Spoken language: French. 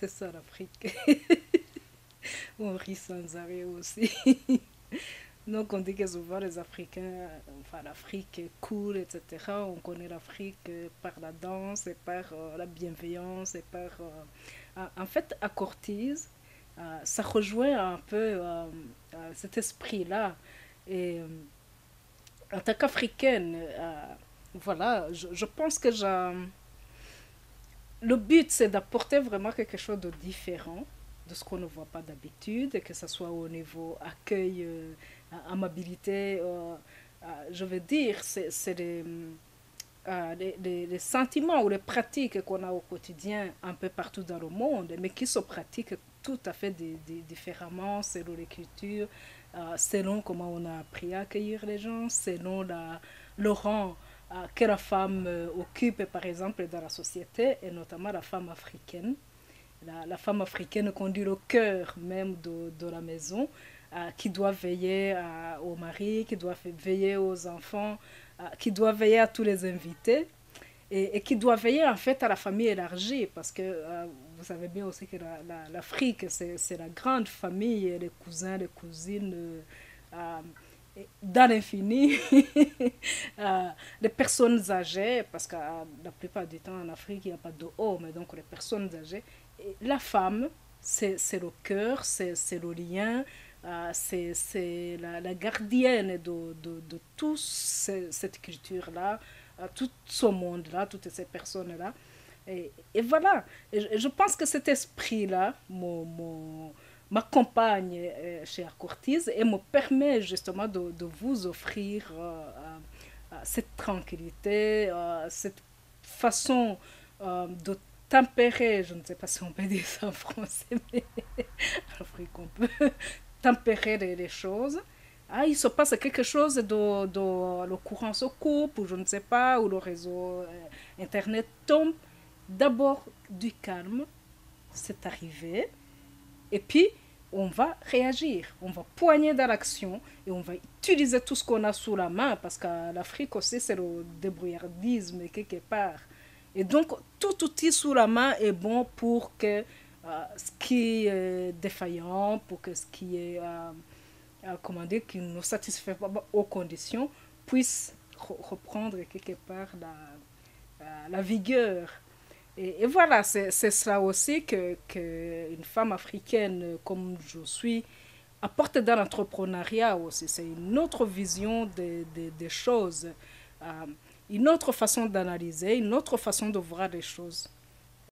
c'est ça l'Afrique. On rit sans arrêt aussi. Donc on dit que souvent les Africains, enfin l'Afrique est cool, etc. On connaît l'Afrique par la danse et par la bienveillance et par... en fait, à Cortise, ça rejoint un peu cet esprit-là. Et en tant qu'Africaine, voilà, je pense que le but, c'est d'apporter vraiment quelque chose de différent de ce qu'on ne voit pas d'habitude, que ce soit au niveau accueil, amabilité. Je veux dire, c'est les sentiments ou les pratiques qu'on a au quotidien un peu partout dans le monde, mais qui se pratiquent tout à fait différemment selon les cultures, selon comment on a appris à accueillir les gens, selon le rang que la femme occupe, par exemple, dans la société, et notamment la femme africaine. La femme africaine conduit le cœur même de la maison, qui doit veiller au mari, qui doit veiller aux enfants, qui doit veiller à tous les invités et qui doit veiller en fait à la famille élargie parce que vous savez bien aussi que l'Afrique c'est la grande famille, les cousins, les cousines, dans l'infini, euh, les personnes âgées, parce que la plupart du temps en Afrique il n'y a pas de hommes, donc les personnes âgées. Et la femme, c'est le cœur, c'est le lien, c'est la gardienne de toute cette culture-là, tout ce monde-là, toutes ces personnes-là. Et voilà, et je pense que cet esprit-là m'accompagne chez Arcourtise et me permet justement de vous offrir cette tranquillité, cette façon de tempérer, je ne sais pas si on peut dire ça en français, mais en Afrique on peut tempérer les choses. Ah, il se passe quelque chose le courant se coupe, ou je ne sais pas, ou le réseau Internet tombe. D'abord, du calme, c'est arrivé. Et puis, on va réagir, on va poigner dans l'action et on va utiliser tout ce qu'on a sous la main parce que l'Afrique aussi, c'est le débrouillardisme quelque part. Et donc, tout outil sous la main est bon pour que ce qui est défaillant, pour que ce qui est, comment dire, qui ne satisfait pas aux conditions, puisse reprendre quelque part la vigueur. Et voilà, c'est cela aussi que une femme africaine comme je suis apporte dans l'entrepreneuriat aussi. C'est une autre vision des choses, euh, une autre façon d'analyser, une autre façon de voir les choses.